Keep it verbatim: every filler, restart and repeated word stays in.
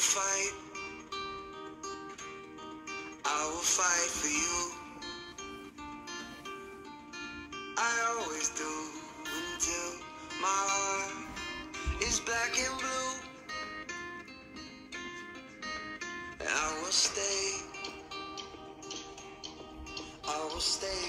fight, I will fight for you. I always do until my heart is black and blue. I will stay, I will stay